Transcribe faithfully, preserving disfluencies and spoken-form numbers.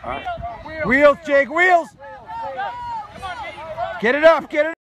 All right. Wheels, Jake, wheels. Get it up, get it up.